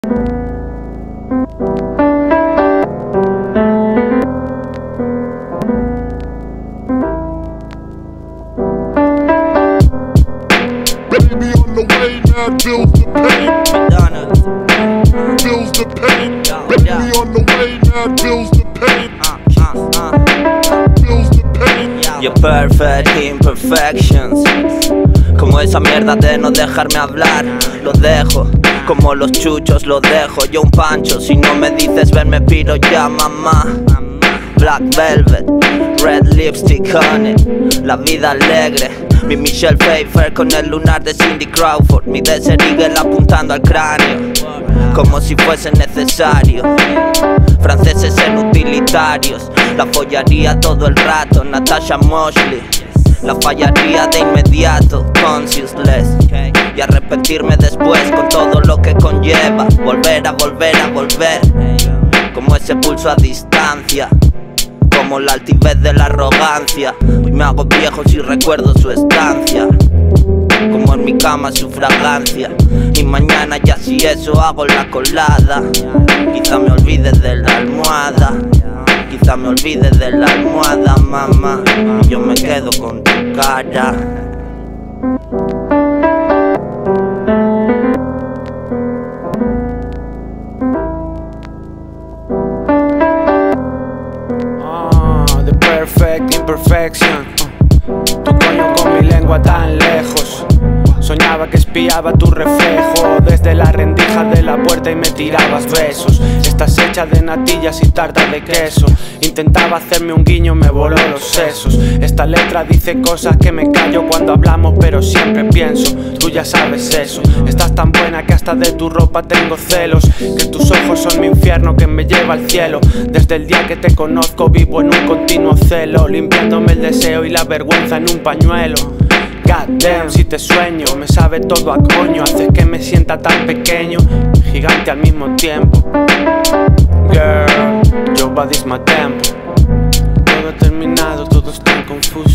Baby on the way now, feels the pain. Feels the pain. Baby on the way now, feels the pain. Feels the pain. Your perfect imperfections. Como esa mierda de no dejarme hablar. Lo dejo, como los chuchos lo dejo. Yo un pancho, si no me dices ven me piro ya mamá. Black velvet, red lipstick honey. La vida alegre. Mi Michelle Pfeiffer con el lunar de Cindy Crawford. Mi Desert Eagle apuntando al cráneo, como si fuese necesario. Franceses en utilitarios, la follaría todo el rato. Natasha Mosley, la fallaría de inmediato. Conscienceless, y arrepentirme después con todo lo que conlleva. Volver a volver a volver, como ese pulso a distancia, como la altivez de la arrogancia. Hoy me hago viejo si recuerdo su estancia, como en mi cama su fragancia. Y mañana ya si eso hago la colada. Quizá me olvide de la almohada, quizá me olvide de la almohada, mamá. Y yo me quedo con tu cara. The perfect imperfection. Tu coño con mi lengua tan lejos. Soñaba que espiaba tu reflejo desde la rendija de la puerta y me tirabas besos. Estás hecha de natillas y tarta de queso. Intentaba hacerme un guiño, me voló los sesos. Esta letra dice cosas que me callo cuando hablamos, pero siempre pienso, tú ya sabes eso. Estás tan buena que hasta de tu ropa tengo celos, que tus ojos son mi infierno que me lleva al cielo. Desde el día que te conozco vivo en un continuo celo, limpiándome el deseo y la vergüenza en un pañuelo. God damn, si te sueño, me sabe todo a coño. Haces que me sienta tan pequeño, gigante al mismo tiempo. Girl, your body's my tempo. Todo ha terminado, todo está confuso.